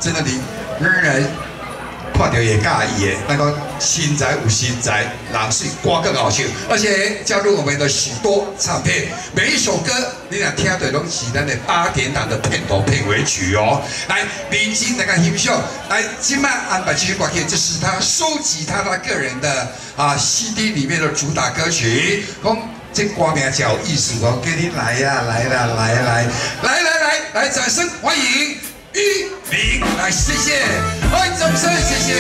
真的你让人看到也介意的，那个身材有身材，人是歌更好听，而且加入我们的许多唱片，每一首歌你俩听的拢是咱的8点档的片头片尾曲哦。来，明星来看欣赏，来，今晚安排继续挂片，这是他收集他个人的CD 里面的主打歌曲，这歌名叫有意思哦，给你来呀，来啦，来，掌声欢迎玉玲，来，谢谢，欢迎掌声，谢谢。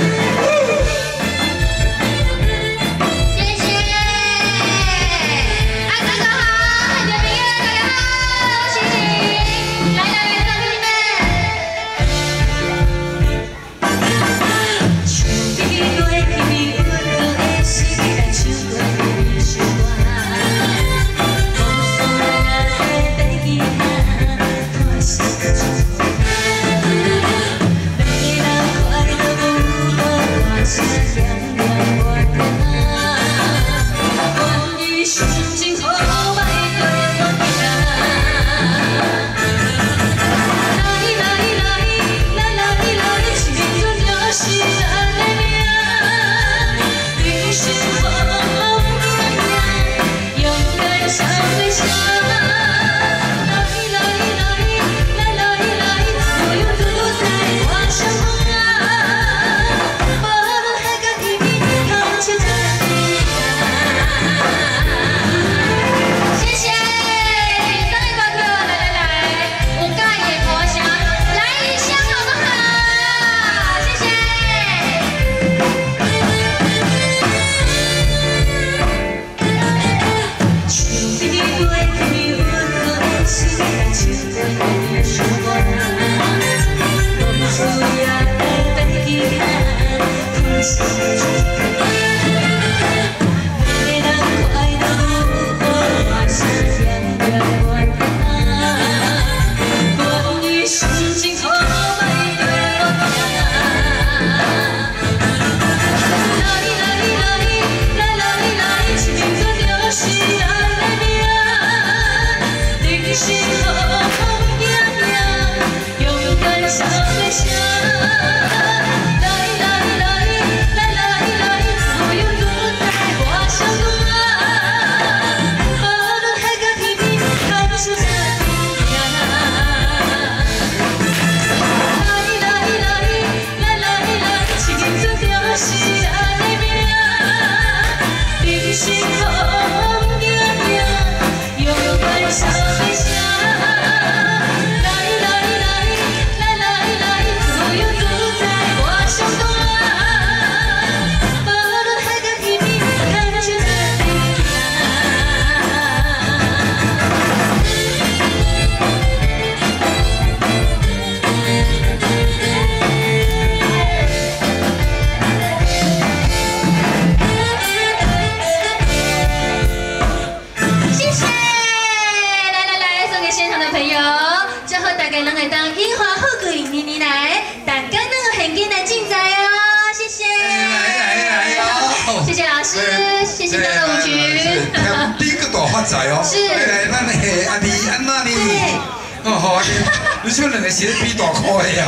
谢谢大家舞曲。 第一个大发财哦。 是。 来，咱的阿弟安那哩？哦好，你像两个鞋比大块呀。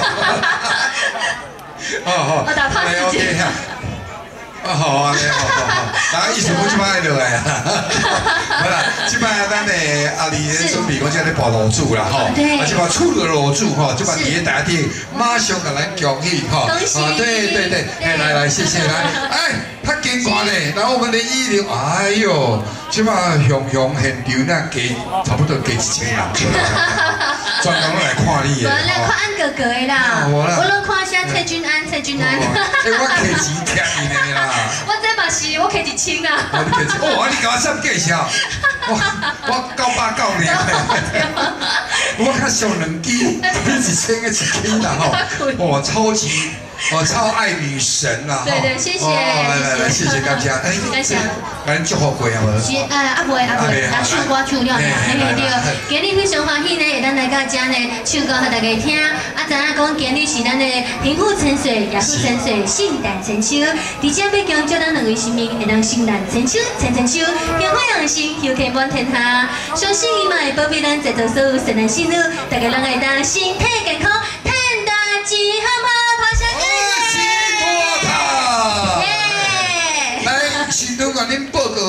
哦好。 我打怕自己。 好啊，好，大家意思我即摆落来啊。好啦，即摆咱的阿弟准备讲在咧播卤煮啦吼，啊，即摆厝的卤煮吼，即摆伫咧台顶，马上甲咱恭喜吼。 恭喜！ 对，来，谢谢来，哎，他捐款嘞，然后我们的106，哎呦，即摆雄现场那给差不多给1000人，专门来看你的。 来看安哥哥的啦，我拢看下蔡君安。 我摕钱贴伊的啦。 我这嘛是，我摕1000啦。 哦，你甲我算介绍，我98年，我较上2支，你1000个1支啦吼，哇，超级。我超爱女神啦！ 对，谢谢， 来，谢谢大家。 感谢， 咱祝福过啊无？ 阿袂，咱唱歌唱了，对。今日非常欢喜呢，会当来到这呢，唱歌给大家听。知影讲今日是咱的平富沉水、雅富沉水、圣诞千秋，而且要恭祝咱2位新民会当圣诞千秋、千秋，幸福养心，休克满天下。相信伊嘛会保庇咱在座所有善男信女，大家拢会当身体健康，赚大钱。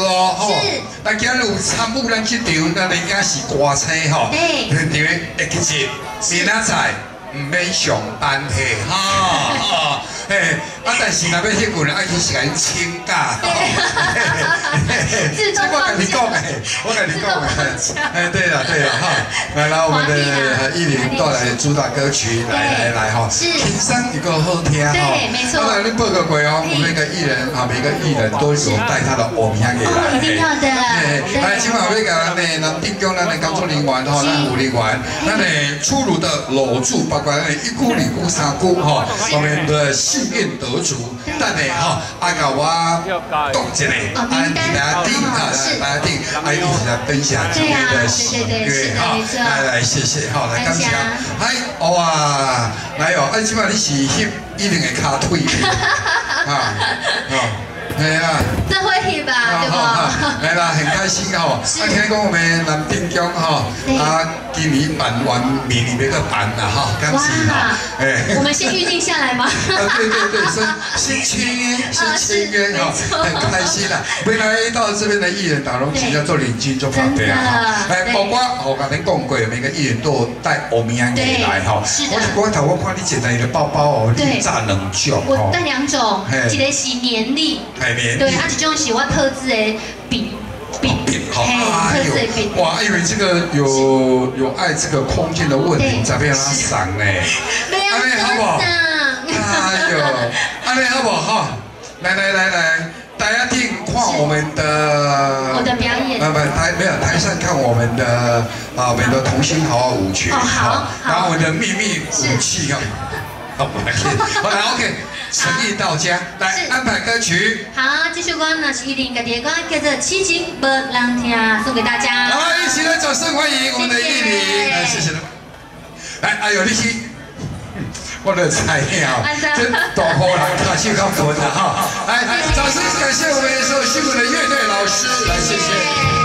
哦，吼。 是。 咱今日有参与咱这场，咱的也是歌星吼。 对。 因为会记住，明仔载唔免上班嘿，哈。嘿，但是若要迄群人爱去是甲因请假。 自动放假。 我跟你讲，对了，哈，来我们的艺林带来主打歌曲，来哈，轻松一个好听哈。 对，没错。 当然，你报个鬼哦，我们每个艺人啊，每个艺人都有带他的偶像给来。 一定要的。 来，今晚要给咱的南定江咱的工作人员哈，咱武人员，咱的出炉的搂住，包括咱的一股、二股、三股哈，我们的幸运得主，等下哈，甲我读一个，大家听哈，大家听，一起来分享今天的喜悦哈，来，谢谢哈，来感谢，哇，来哦，今晚你是翕一定的卡腿，哎呀， 这会翕吧，对不？ 来啦，很开心哈！听讲我们南定江哈，今年办完，明年要个办啦哈，感谢哈！ 我们先预定下来吗？ 对，先签约哈，很开心啦！未来到这边的艺人打龙旗要做领军做旁边哈，包括我刚才讲过，每个艺人都有带欧米茄给来哈。我看你捡到你的包包哦，你炸两种我带2种，一个是年历。对，一种是我特制的笔，好，特制的笔。 哇，因为这个有爱这个空间的问题，才被他赏呢。 安尼好不好？ 哎呦，安尼好不好？来，大家听看我们的表演。 没有台上看我们的我们的同心豪舞曲， 好， 然后我们的秘密武器哦。好，来 OK， 诚意到家，来安排歌曲。 好，这首歌呢是一零个的歌，叫做《痴情无人听》，送给大家。 来，一起来掌声欢迎我们的艺林，来谢谢了。来，哎呦，你去，我的菜鸟，真大好人卡手较分的哈。来，掌声感谢我们所有辛苦的乐队老师，来谢谢。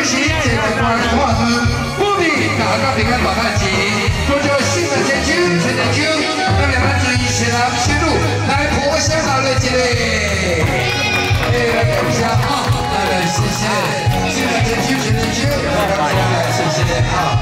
喜这个关话是福利，大家平安大家吉，祝祝新的千秋千年秋，咱两人注意前来前路，来破香老的这里，来感谢啊，来谢谢，新的千秋千年秋，谢谢啊。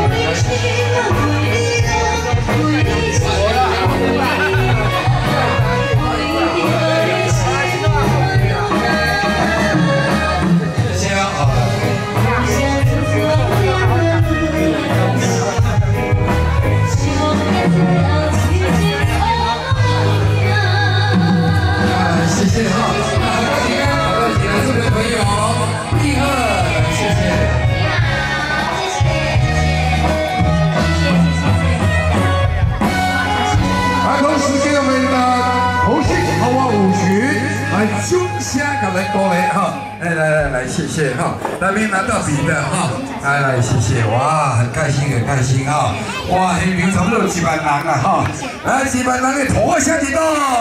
中虾给来过来哈，来，谢谢哈，那边拿到笔的哈，来，谢谢，哇，很开心哈，哇，黑平差不多几万人了哈，来几万人的头下几多？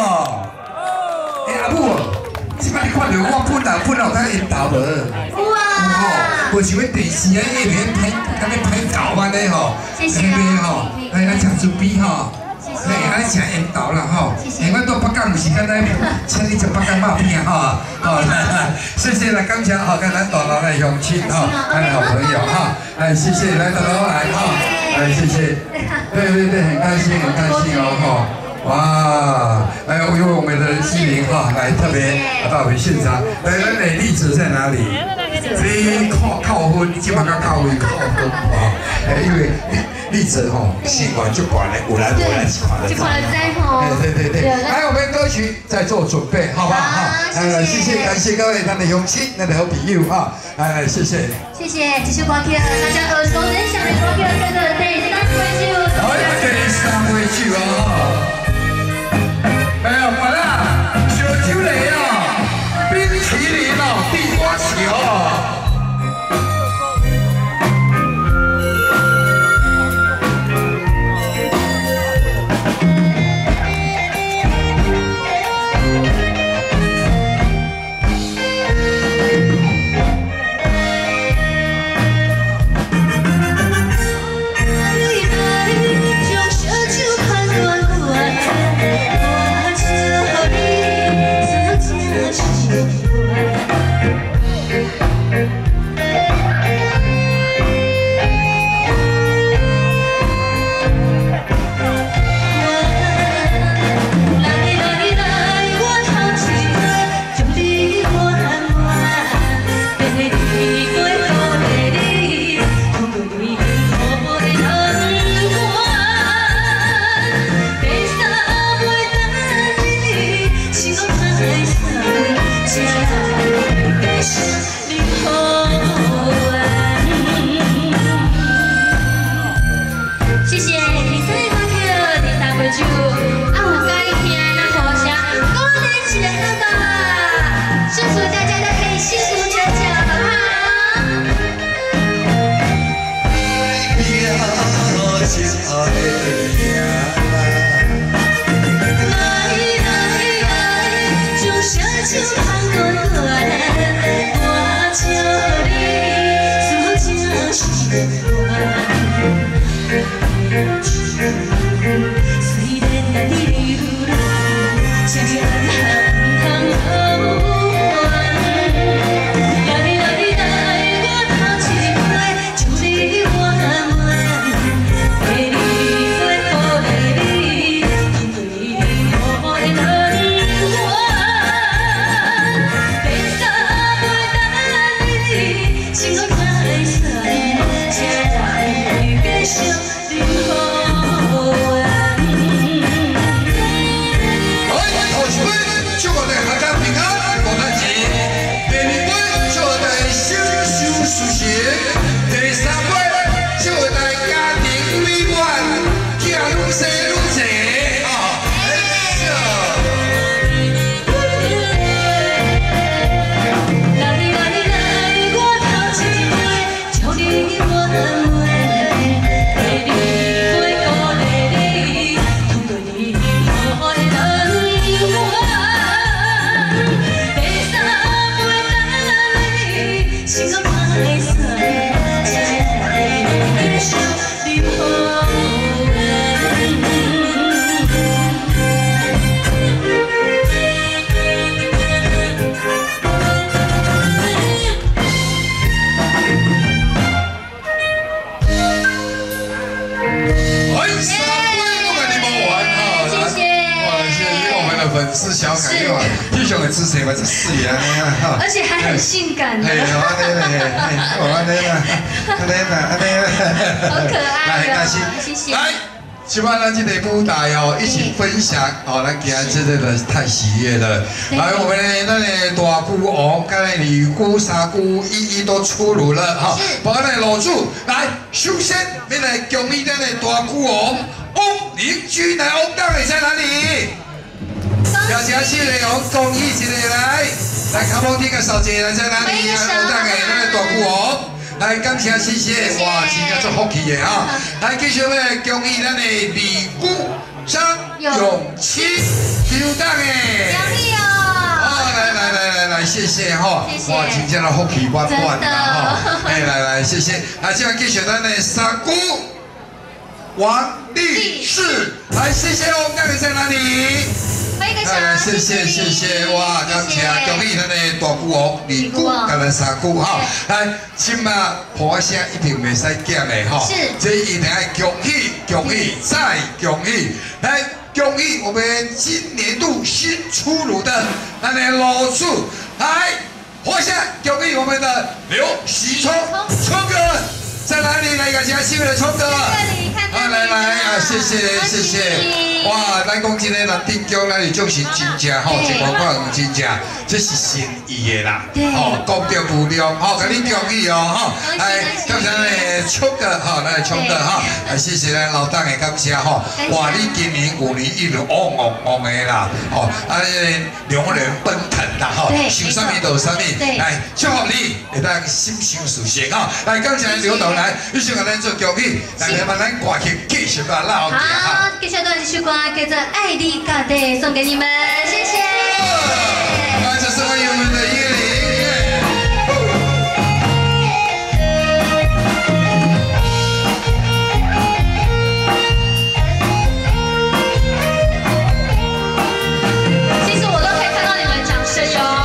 阿母，即摆你看到我本来在引导的，哇，我想要电视啊，那边拍，那边拍照嘛的吼，那边吼，来吃猪皮哈。哎，安请引导了哈，因为到北港不是刚才请你吃北港肉片哈，好，谢谢来感谢哈，跟咱大佬的乡亲哈，咱好朋友哈，谢谢来大佬来哈，谢谢，对，很开心哦哈。哇，因为我们的心灵哈，来特别到我们现场，咱的例子在哪里？你靠分，你起码要靠分啊！因为例子吼，习惯就惯了，有来无来就看得到。对，来我们歌曲在做准备，好不好？谢谢，感谢各位咱的乡亲，咱的好朋友哈，谢谢。 谢谢，这首歌曲大家耳熟能详的歌曲，叫做《第三杯酒》。 好，第三杯酒啊！哎呀，完了，小酒类啊，冰淇淋哦，地瓜球。 心个歹势。 粉丝小感觉啊，非常的支持我这事业啊， 而且还很性感呢。 好可爱开心， 谢谢。 来，希望咱这个舞台哦，一起分享哦，咱今日真的太喜悦了。来，我们的那个大姑王、跟那女姑、三姑一一都出炉了哈，把那楼主来，首先要来恭喜咱的大姑王翁邻居来，翁大伟在哪里？大家起来，我恭喜一下来，看望这个小姐来在哪里？翁大伟，咱的大姑王。来，感谢谢谢，哇，真正足福气的哈！来，继续咧，恭喜咱的李姑张永清刘大诶， 恭喜哦！ 来，谢谢哈！哇，真正的福气满满啦哈！来，谢谢。来，接下来继续咱的三姑王丽士，来，谢谢哦，大家在哪里？谢谢，哇，感谢，恭喜咱的大姑王、二姑、跟咱三姑哈，来，今嘛破声一定袂使减的哈，这一定要恭喜再恭喜，来恭喜我们今年度新出炉的咱的老主，来，破声恭喜我们的刘喜聪哥在哪里？来，感谢新的聪哥，来啊，谢谢。哇，咱讲真个，咱顶江咱是种是真正吼，一无可能真正，这是心意的啦。哦，功德无量，吼，甲你恭喜哦，吼。来，感谢咱的聪哥，吼，咱的聪哥，吼，来谢谢咱老大的感谢，吼。哇，你今年5年一路旺的啦，吼，良人奔腾啦，吼，想啥物就有啥物。来，祝福你会当心想事成，吼。来，感谢刘导来，你想甲咱做恭喜，来帮咱歌曲继续把拉好。 好，接下来一首歌叫做《爱你家的》，送给你们，谢谢。 那就是欢迎我们的叶玲。 其实我都可以看到你们掌声哟。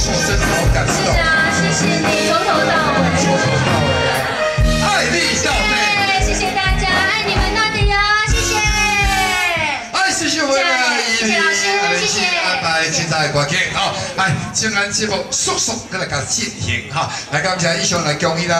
真的好感动。 是啊，谢谢你，从头到尾。 从头到尾，爱你到底。 谢谢大家，爱你们到底哦，谢谢。 哎，谢谢我们的谢谢老师，谢谢。 安排精彩的歌曲，好，来，今晚节目速速跟大家进行哈，来，感谢以上来恭喜啦。